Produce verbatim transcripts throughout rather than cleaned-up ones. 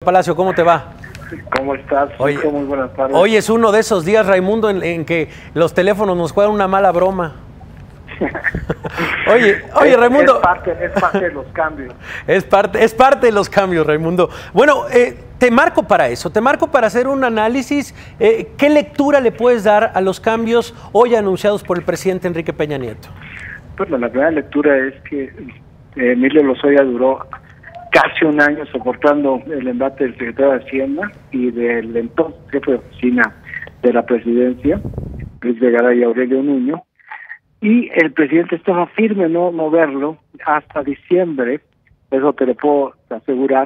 Palacio, ¿cómo te va? ¿Cómo estás? Oye, muy buenas tardes. Hoy es uno de esos días, Raimundo, en, en que los teléfonos nos juegan una mala broma. oye, oye, Raimundo. Es parte, es parte de los cambios. Es parte, es parte de los cambios, Raimundo. Bueno, eh, te marco para eso, te marco para hacer un análisis. Eh, ¿Qué lectura le puedes dar a los cambios hoy anunciados por el presidente Enrique Peña Nieto? Bueno, la primera lectura es que eh, Emilio Lozoya duró casi un año soportando el embate del secretario de Hacienda y del entonces jefe de oficina de la presidencia, Luis Videgaray y Aurelio Nuño, y el presidente estaba firme en no moverlo hasta diciembre, eso te lo puedo asegurar,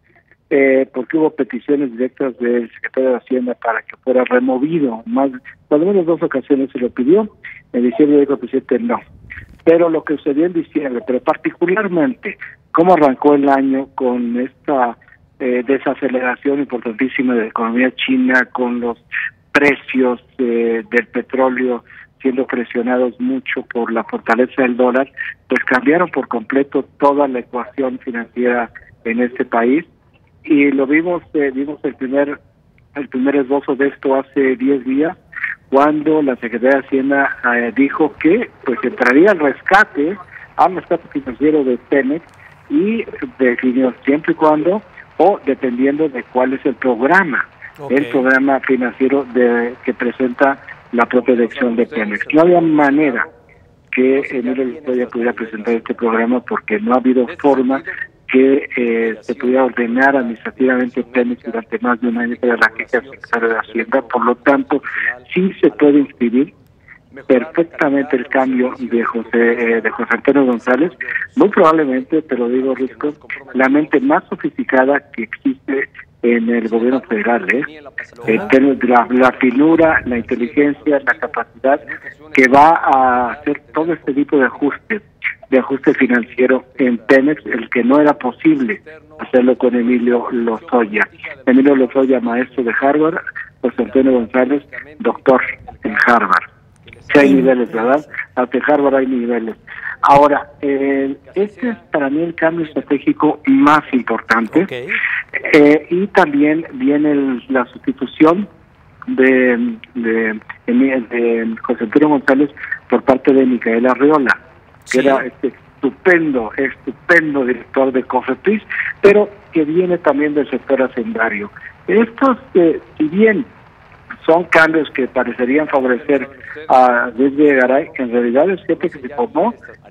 eh, porque hubo peticiones directas del secretario de Hacienda para que fuera removido, más, por lo menos dos ocasiones se lo pidió, en diciembre dijo el presidente no. Pero lo que sucedió en diciembre, pero particularmente cómo arrancó el año con esta eh, desaceleración importantísima de la economía china, con los precios eh, del petróleo siendo presionados mucho por la fortaleza del dólar, pues cambiaron por completo toda la ecuación financiera en este país. Y lo vimos, eh, vimos el primer el primer esbozo de esto hace diez días, cuando la Secretaría de Hacienda eh, dijo que pues entraría al rescate, al rescate financiero de Pemex, y definió siempre y cuando, o dependiendo de cuál es el programa, okay. el programa financiero de que presenta la propia dirección de Pemex. No había manera que Emilio Lozoya pudiera presentar este programa porque no ha habido forma que eh, se pudiera ordenar administrativamente Pemex durante más de un año para la queja del secretario de Hacienda. Por lo tanto, sí se puede inscribir perfectamente el cambio de José eh, de José Antonio González, muy probablemente, te lo digo, Risco, la mente más sofisticada que existe en el gobierno federal, ¿eh? Eh, la, la finura, la inteligencia, la capacidad que va a hacer todo este tipo de ajustes, de ajuste financiero en Pemex, el que no era posible hacerlo con Emilio Lozoya. Emilio Lozoya, maestro de Harvard, José Antonio González, doctor en Harvard. Sí hay niveles, ¿verdad? Hasta Harvard hay niveles. Ahora, eh, este es para mí el cambio estratégico más importante. Okay. Eh, y también viene el, la sustitución de, de, de, de José Antonio González por parte de Micaela Arriola, que sí. era este estupendo, estupendo director de COFEPRIS, pero que viene también del sector hacendario. Estos, eh, si bien son cambios que parecerían favorecer a Luis Videgaray, en realidad es cierto que se formó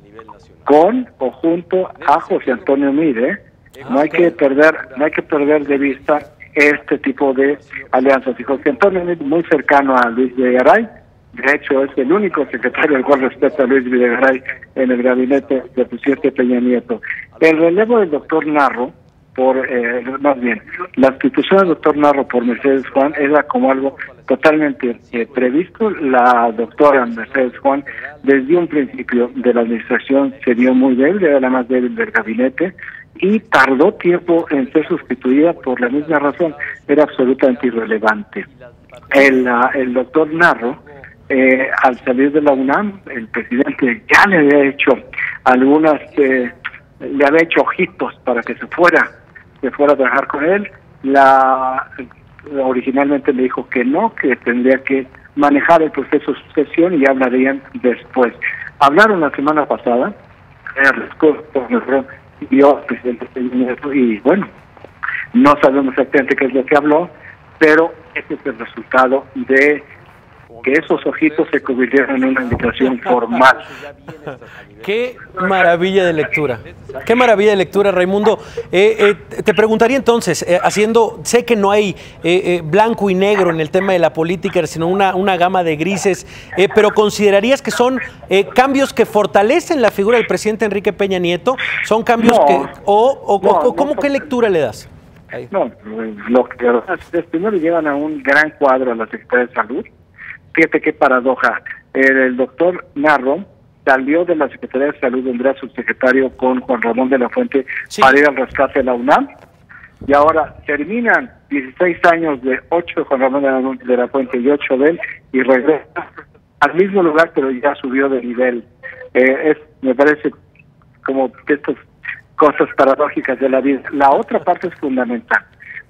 con o junto a José Antonio Meade, ¿eh? No hay que perder, no hay que perder de vista este tipo de alianzas. Y José Antonio Meade, muy cercano a Luis Videgaray, de hecho es el único secretario al cual respeta a Luis Videgaray en el gabinete del presidente Peña Nieto. El relevo del doctor Narro, por eh, más bien, la sustitución del doctor Narro por Mercedes Juan era como algo totalmente eh, previsto. La doctora Mercedes Juan, desde un principio de la administración, se vio muy débil, era la más débil del gabinete, y tardó tiempo en ser sustituida por la misma razón, era absolutamente irrelevante. El, uh, el doctor Narro, eh, al salir de la UNAM, el presidente ya le había hecho algunas, eh, le había hecho ojitos para que se fuera, se fuera a trabajar con él. La originalmente le dijo que no, que tendría que manejar el proceso de sucesión y hablarían después. Hablaron la semana pasada, y yo, presidente, y bueno, no sabemos exactamente qué es lo que habló, pero ese es el resultado de que esos ojitos se convirtieron en una invitación formal. Qué maravilla de lectura, qué maravilla de lectura, Raimundo. Eh, eh, te preguntaría entonces, eh, haciendo, sé que no hay eh, eh, blanco y negro en el tema de la política, sino una, una gama de grises, eh, pero ¿considerarías que son eh, cambios que fortalecen la figura del presidente Enrique Peña Nieto? ¿Son cambios no, que, o, o, no, o cómo, no, qué lectura le das? Ahí. No, lo que es, primero llevan a un gran cuadro a la Secretaría de Salud. Fíjate qué paradoja. El, el doctor Narro salió de la Secretaría de Salud, vendrá subsecretario con Juan Ramón de la Fuente, sí, para ir al rescate de la UNAM, y ahora terminan dieciséis años de ocho de Juan Ramón de la Fuente y ocho de él, y regresa al mismo lugar, pero ya subió de nivel. Eh, es, me parece como que estas cosas paradójicas de la vida. La otra parte es fundamental.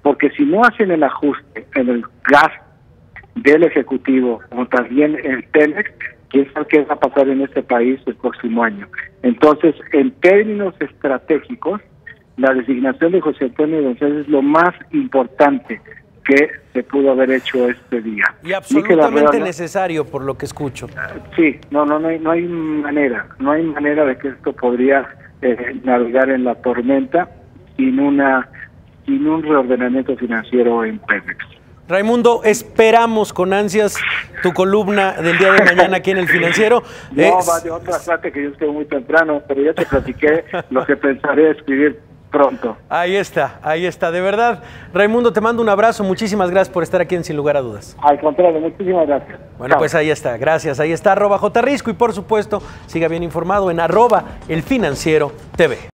porque si no hacen el ajuste en el gasto del Ejecutivo, como también el Pemex, quién sabe qué va a pasar en este país el próximo año. Entonces, en términos estratégicos, la designación de José Antonio González es lo más importante que se pudo haber hecho este día. Y absolutamente necesario, por lo que escucho. Sí, no, no, no hay, no hay manera, no hay manera de que esto podría eh, navegar en la tormenta sin una, sin un reordenamiento financiero en Pemex. Raimundo, esperamos con ansias tu columna del día de mañana aquí en El Financiero. No, eh, va de otra parte que yo estoy muy temprano, pero ya te platiqué lo que pensaré escribir pronto. Ahí está, ahí está, de verdad. Raimundo, te mando un abrazo, muchísimas gracias por estar aquí en Sin Lugar a Dudas. Al contrario, muchísimas gracias. Bueno, Chao. Pues ahí está, gracias. Ahí está, arroba J Risco y por supuesto, siga bien informado en arroba El Financiero T V.